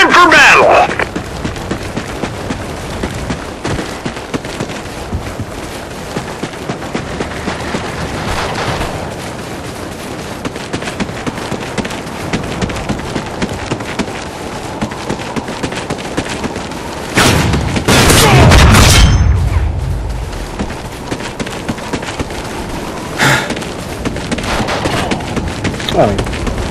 Time for battle! Oh.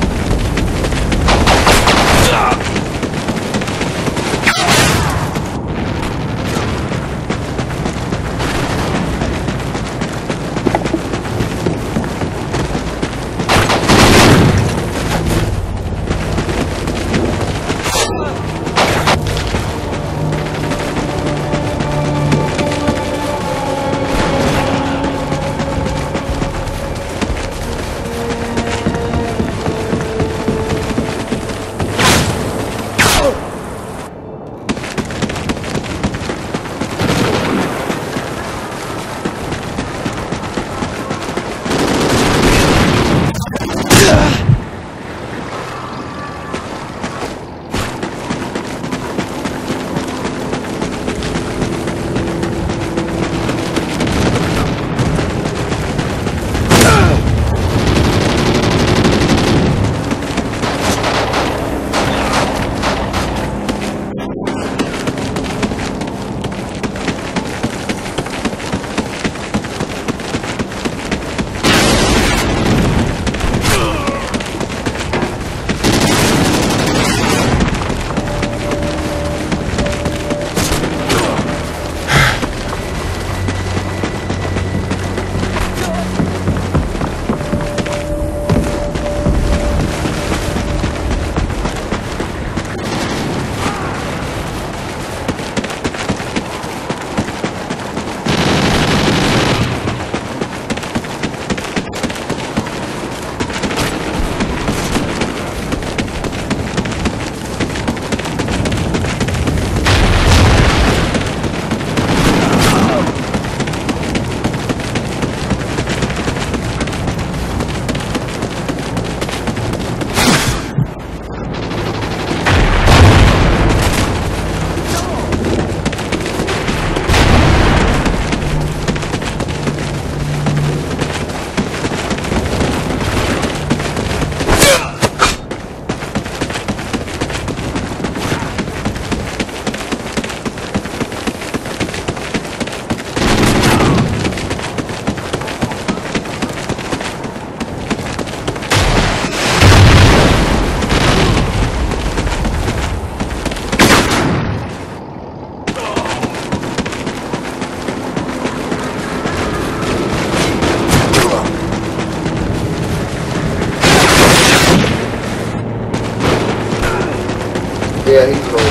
Yeah, he's home.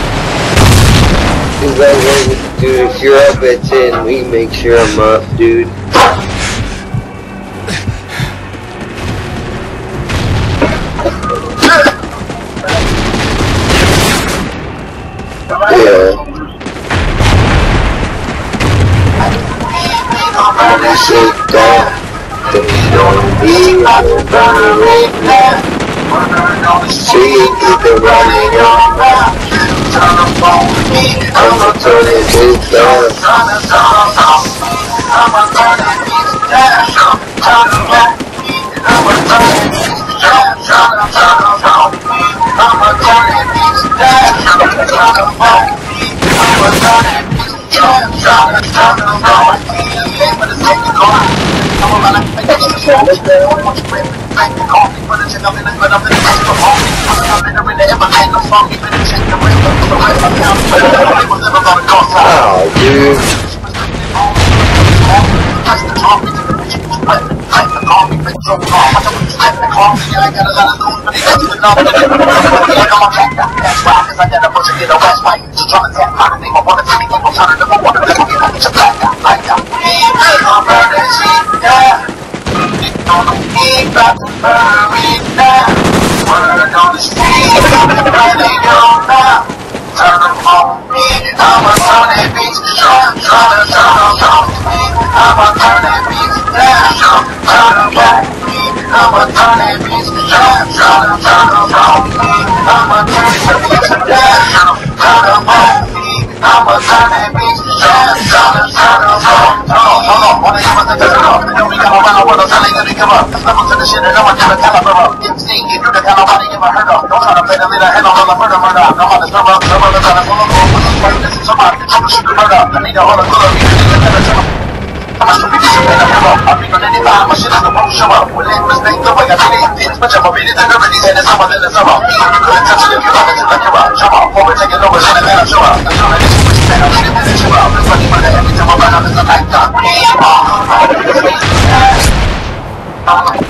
He's that way, dude. If you're up at 10, we make sure I'm up, dude. Yeah. I said that. There's gonna be a burning now. See you running your mouth. Turn up on me, I'ma turn it down. I'ma turn it down. Turn up on me, I'ma turn it down. Turn up on me, I'ma turn it down. Turn up on me, I'ma turn it down. Turn up on me, for the second car. I'm gonna make it so what you ready? Make the coffee, but it's enough in the good of it. Oh, dude. I'ma turn that bitch to trap, turn up on me. I'ma turn that bitch to trap, turn up on me. I'ma turn that bitch to trap, turn up on me. Hold on, wanna give us the turn up? And then we come around with us, I ain't gonna give up. Level to the shit and no one can caliber up. Get sting, if you the kind of body you ever heard of. Don't try to play the leader, head on the murder. No one is never up, never look at us, all over, put us right, this is somebody to troubleshoot the murder. I need a whole lot of good, you need to never tell them. I'm a stupid piece of pain, I'm big on 85, my shit is the most show up. With it, respect the way I did it, it's much of a minute, and already said it's summer, then it's summer. You couldn't touch it if you wanted to, like you're up. Jump up, forward, take it over, shit, and then I'm sure up. I'm sure that it's switch, man, I'm shit, and then you're up. It's funny, but every time I run up, it's a night gun.